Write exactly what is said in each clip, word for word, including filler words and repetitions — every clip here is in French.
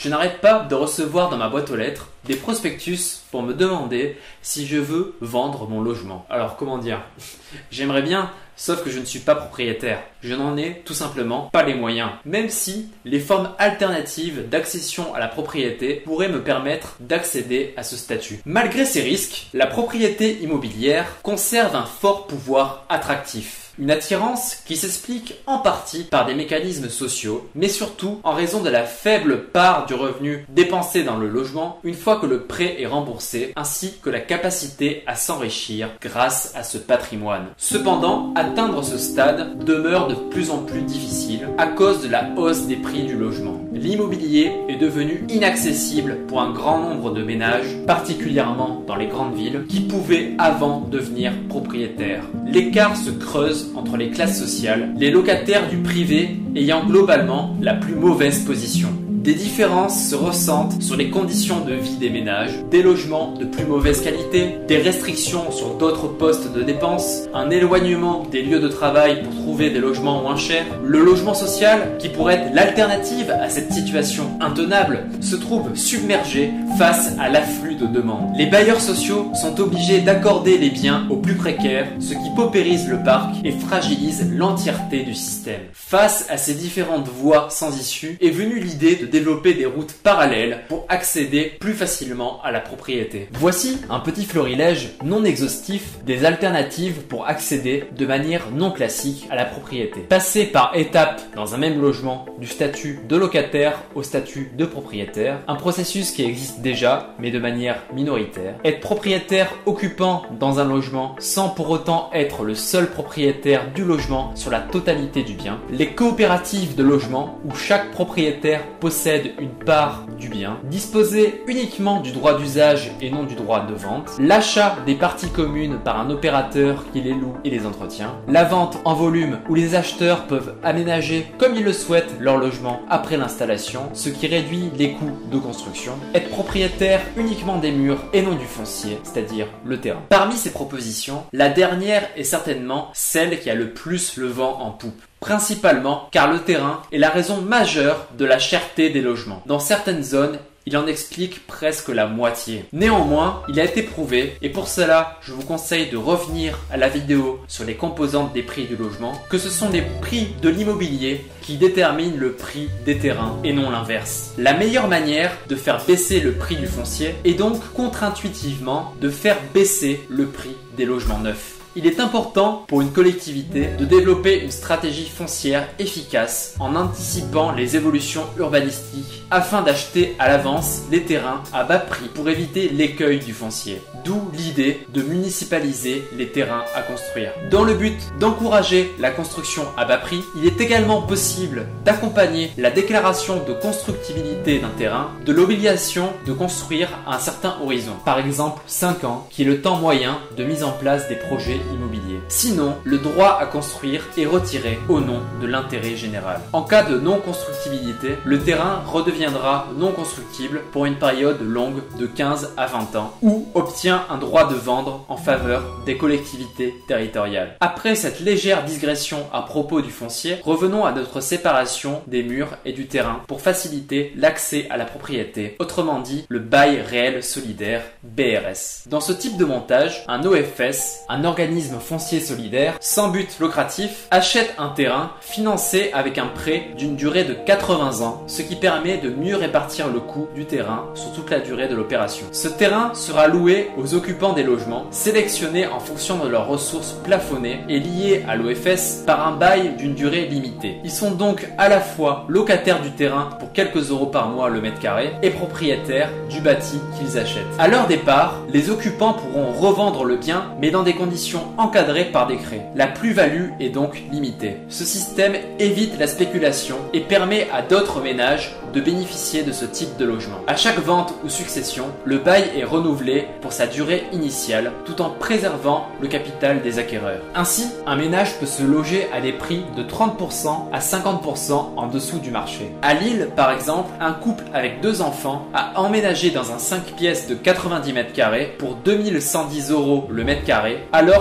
Je n'arrête pas de recevoir dans ma boîte aux lettres des prospectus pour me demander si je veux vendre mon logement. Alors comment dire? J'aimerais bien, sauf que je ne suis pas propriétaire. Je n'en ai tout simplement pas les moyens. Même si les formes alternatives d'accession à la propriété pourraient me permettre d'accéder à ce statut. Malgré ces risques, la propriété immobilière conserve un fort pouvoir attractif. Une attirance qui s'explique en partie par des mécanismes sociaux, mais surtout en raison de la faible part du revenu dépensé dans le logement une fois que le prêt est remboursé, ainsi que la capacité à s'enrichir grâce à ce patrimoine. Cependant, atteindre ce stade demeure de plus en plus difficile à cause de la hausse des prix du logement. L'immobilier est devenu inaccessible pour un grand nombre de ménages, particulièrement dans les grandes villes, qui pouvaient avant devenir propriétaires. L'écart se creuse entre les classes sociales, les locataires du privé ayant globalement la plus mauvaise position. Des différences se ressentent sur les conditions de vie des ménages, des logements de plus mauvaise qualité, des restrictions sur d'autres postes de dépenses, un éloignement des lieux de travail pour trouver des logements moins chers. Le logement social, qui pourrait être l'alternative à cette situation intenable, se trouve submergé face à l'afflux de demandes. Les bailleurs sociaux sont obligés d'accorder les biens aux plus précaires, ce qui paupérise le parc et fragilise l'entièreté du système. Face à ces différentes voies sans issue, est venue l'idée de développer des routes parallèles pour accéder plus facilement à la propriété. Voici un petit florilège non exhaustif des alternatives pour accéder de manière non classique à la propriété. Passer par étapes dans un même logement du statut de locataire au statut de propriétaire, un processus qui existe déjà mais de manière minoritaire. Être propriétaire occupant dans un logement sans pour autant être le seul propriétaire du logement sur la totalité du bien. Les coopératives de logement où chaque propriétaire possède une part du bien, disposer uniquement du droit d'usage et non du droit de vente, l'achat des parties communes par un opérateur qui les loue et les entretient, la vente en volume où les acheteurs peuvent aménager comme ils le souhaitent leur logement après l'installation, ce qui réduit les coûts de construction, être propriétaire uniquement des murs et non du foncier, c'est-à-dire le terrain. Parmi ces propositions, la dernière est certainement celle qui a le plus le vent en poupe. Principalement car le terrain est la raison majeure de la cherté des logements. Dans certaines zones, il en explique presque la moitié. Néanmoins, il a été prouvé, et pour cela, je vous conseille de revenir à la vidéo sur les composantes des prix du logement, que ce sont les prix de l'immobilier qui déterminent le prix des terrains et non l'inverse. La meilleure manière de faire baisser le prix du foncier est donc contre-intuitivement de faire baisser le prix des logements neufs. Il est important pour une collectivité de développer une stratégie foncière efficace en anticipant les évolutions urbanistiques afin d'acheter à l'avance les terrains à bas prix pour éviter l'écueil du foncier. D'où l'idée de municipaliser les terrains à construire. Dans le but d'encourager la construction à bas prix, il est également possible d'accompagner la déclaration de constructibilité d'un terrain de l'obligation de construire à un certain horizon. Par exemple cinq ans, qui est le temps moyen de mise en place des projets immobilier. Sinon, le droit à construire est retiré au nom de l'intérêt général. En cas de non-constructibilité, le terrain redeviendra non constructible pour une période longue de quinze à vingt ans ou obtient un droit de vendre en faveur des collectivités territoriales. Après cette légère digression à propos du foncier, revenons à notre séparation des murs et du terrain pour faciliter l'accès à la propriété, autrement dit le bail réel solidaire B R S. Dans ce type de montage, un O F S, un organisme foncier solidaire sans but lucratif, achète un terrain financé avec un prêt d'une durée de quatre-vingts ans, ce qui permet de mieux répartir le coût du terrain sur toute la durée de l'opération. Ce terrain sera loué aux occupants des logements, sélectionnés en fonction de leurs ressources plafonnées et liés à l'O F S par un bail d'une durée limitée. Ils sont donc à la fois locataires du terrain pour quelques euros par mois le mètre carré et propriétaires du bâti qu'ils achètent. À leur départ, les occupants pourront revendre le bien, mais dans des conditions encadrées par décret. La plus-value est donc limitée. Ce système évite la spéculation et permet à d'autres ménages de bénéficier de ce type de logement. À chaque vente ou succession, le bail est renouvelé pour sa durée initiale tout en préservant le capital des acquéreurs. Ainsi, un ménage peut se loger à des prix de trente pour cent à cinquante pour cent en dessous du marché. À Lille, par exemple, un couple avec deux enfants a emménagé dans un cinq pièces de quatre-vingt-dix mètres carrés pour deux mille cent dix euros le mètre carré, alors que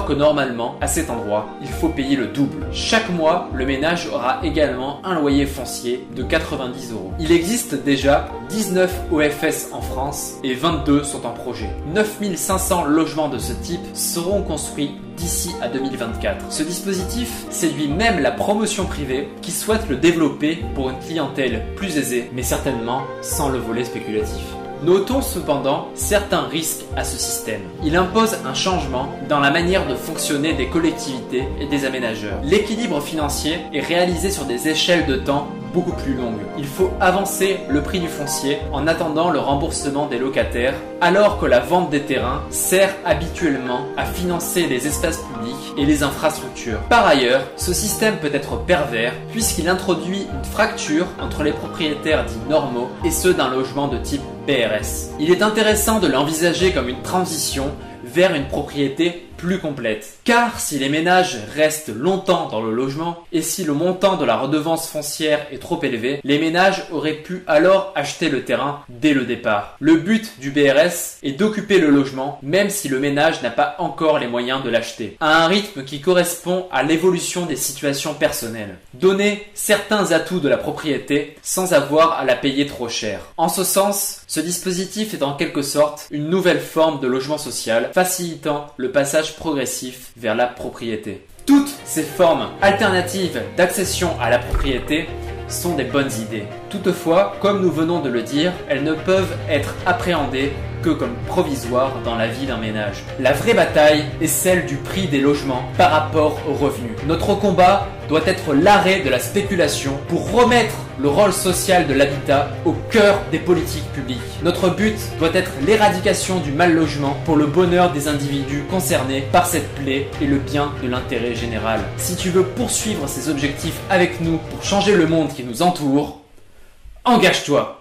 que normalement, à cet endroit, il faut payer le double. Chaque mois, le ménage aura également un loyer foncier de quatre-vingt-dix euros. Il existe déjà dix-neuf O F S en France et vingt-deux sont en projet. neuf mille cinq cents logements de ce type seront construits d'ici à deux mille vingt-quatre. Ce dispositif séduit même la promotion privée qui souhaite le développer pour une clientèle plus aisée, mais certainement sans le volet spéculatif. Notons cependant certains risques à ce système. Il impose un changement dans la manière de fonctionner des collectivités et des aménageurs. L'équilibre financier est réalisé sur des échelles de temps beaucoup plus longues. Il faut avancer le prix du foncier en attendant le remboursement des locataires, alors que la vente des terrains sert habituellement à financer les espaces publics et les infrastructures. Par ailleurs, ce système peut être pervers puisqu'il introduit une fracture entre les propriétaires dits normaux et ceux d'un logement de type B R S. Il est intéressant de l'envisager comme une transition vers une propriété plus complète. Car si les ménages restent longtemps dans le logement et si le montant de la redevance foncière est trop élevé, les ménages auraient pu alors acheter le terrain dès le départ. Le but du B R S est d'occuper le logement même si le ménage n'a pas encore les moyens de l'acheter, à un rythme qui correspond à l'évolution des situations personnelles. Donner certains atouts de la propriété sans avoir à la payer trop cher. En ce sens, ce dispositif est en quelque sorte une nouvelle forme de logement social, facilitant le passage progressif vers la propriété. Toutes ces formes alternatives d'accession à la propriété sont des bonnes idées. Toutefois, comme nous venons de le dire, elles ne peuvent être appréhendées que comme provisoires dans la vie d'un ménage. La vraie bataille est celle du prix des logements par rapport aux revenus. Notre combat doit être l'arrêt de la spéculation pour remettre le rôle social de l'habitat au cœur des politiques publiques. Notre but doit être l'éradication du mal logement pour le bonheur des individus concernés par cette plaie et le bien de l'intérêt général. Si tu veux poursuivre ces objectifs avec nous pour changer le monde qui nous entoure, engage-toi!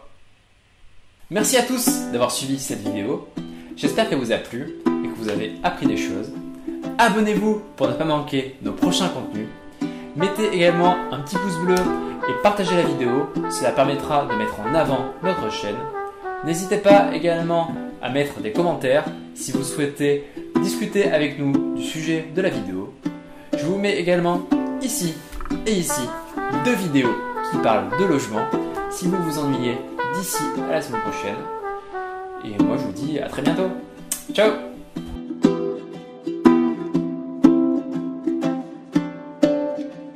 Merci à tous d'avoir suivi cette vidéo. J'espère qu'elle vous a plu et que vous avez appris des choses. Abonnez-vous pour ne pas manquer nos prochains contenus. Mettez également un petit pouce bleu et partagez la vidéo. Cela permettra de mettre en avant notre chaîne. N'hésitez pas également à mettre des commentaires si vous souhaitez discuter avec nous du sujet de la vidéo. Je vous mets également ici et ici deux vidéos qui parlent de logement. Si vous vous ennuyez, d'ici à la semaine prochaine. Et moi je vous dis à très bientôt. Ciao!